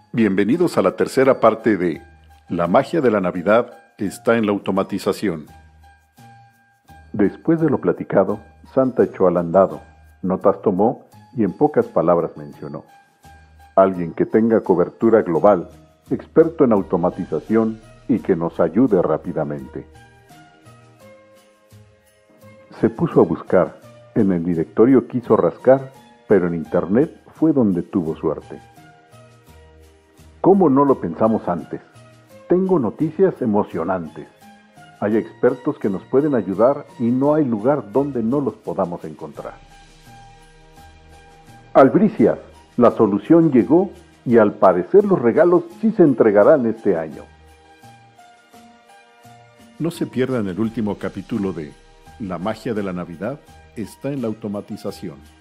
Bienvenidos a la tercera parte de La magia de la Navidad está en la automatización. Después de lo platicado, Santa echó al andado, notas tomó y en pocas palabras mencionó: alguien que tenga cobertura global, experto en automatización y que nos ayude rápidamente. Se puso a buscar, en el directorio quiso rascar, pero en internet fue donde tuvo suerte. ¿Cómo no lo pensamos antes? Tengo noticias emocionantes. Hay expertos que nos pueden ayudar y no hay lugar donde no los podamos encontrar. Albricias, la solución llegó y al parecer los regalos sí se entregarán este año. No se pierdan el último capítulo de La magia de la Navidad está en la automatización.